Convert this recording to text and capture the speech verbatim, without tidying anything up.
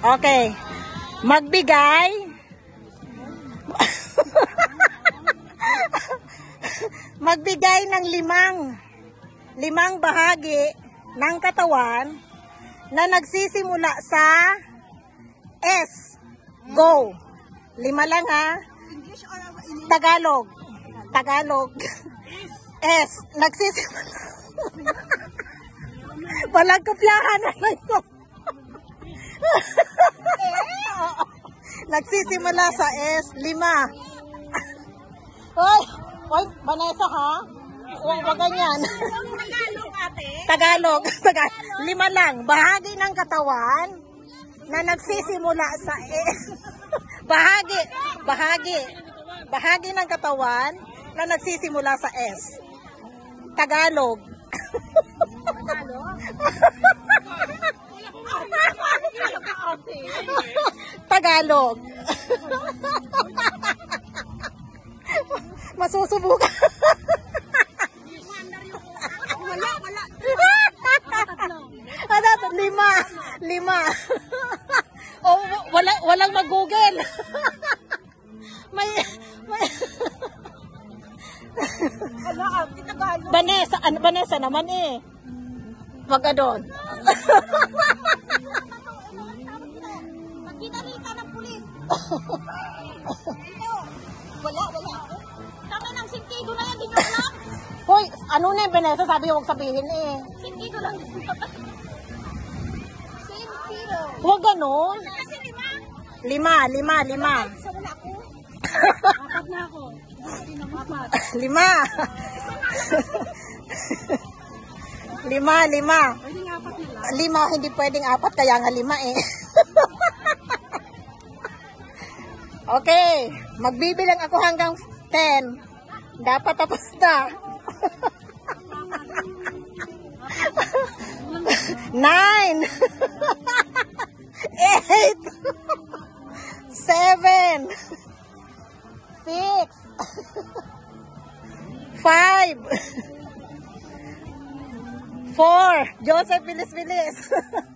Okay. Magbigay. Magbigay ng limang limang bahagi ng katawan na nagsisimula sa S. Go. Lima lang ha. Tagalog. Tagalog. S. Nagsisimula. Walang kopyahan na ito. Nagsisimula sa S. Lima. Hoy, hoy, Vanessa ha? Huwag wag ganyan. Tagalog, ate. Tagalog. Tagalog. Lima lang. Bahagi ng katawan na nagsisimula sa S. Bahagi. Bahagi. Bahagi ng katawan na nagsisimula sa S. Tagalog. Tagalog. Masusubukan. Wala, wala. Ano, lima. Lima. Oh, wala, walang mag-google. May, may. Wala, ate. Tagalog. Vanessa, ano, Vanessa naman eh. Wag ka doon. Magkinarita ng pulis. Ito. Wala, wala. Tama ng sentido na yan, di nyo alam. Hoy, ano na yung Vanessa? Sabi huwag sabihin eh. Sentido lang. Sentido. Huwag ganun. Kasi lima. Lima, lima, lima. Isa wala ako. Apat na ako. Hindi na apat. Lima. Lima, lima. Pwede nga apat na lang. Lima, hindi pwedeng apat, kaya nga lima eh. Okay, magbibilang ako hanggang ten. Dapat tapos na. Nine. Eight. Seven. Six. Five. Four. Joseph, bilis-bilis.